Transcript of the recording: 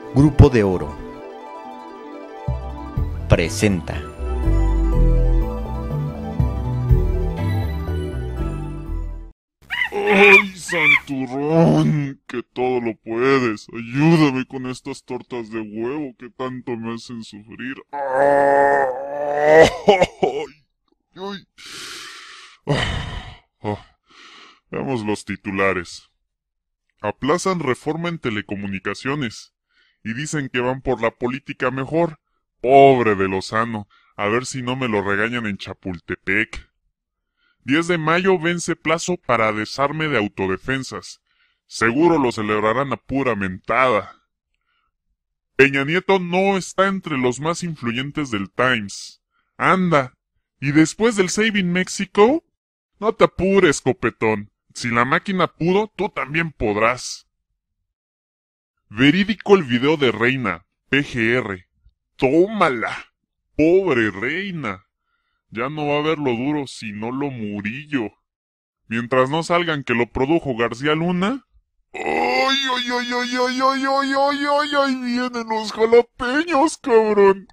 Grupo de Oro presenta. ¡Ay, Santurrón! Que todo lo puedes. Ayúdame con estas tortas de huevo que tanto me hacen sufrir. ¡Ay! ¡Ay! Veamos los titulares. Aplazan reforma en telecomunicaciones y dicen que van por la política mejor. Pobre de Lozano, a ver si no me lo regañan en Chapultepec. 10 de mayo vence plazo para desarme de autodefensas. Seguro lo celebrarán a pura mentada. Peña Nieto no está entre los más influyentes del Times. Anda. ¿Y después del Save in Mexico? No te apures, copetón. Si la máquina pudo, tú también podrás. Verídico el video de Reina, PGR. ¡Tómala! ¡Pobre Reina! Ya no va a haber lo duro, sino lo Murillo. Mientras no salgan que lo produjo García Luna. ¡Ay, ay, ay, ay, ay, ay, ay, ay, ay, ay! ¡Vienen los jalapeños, cabrón!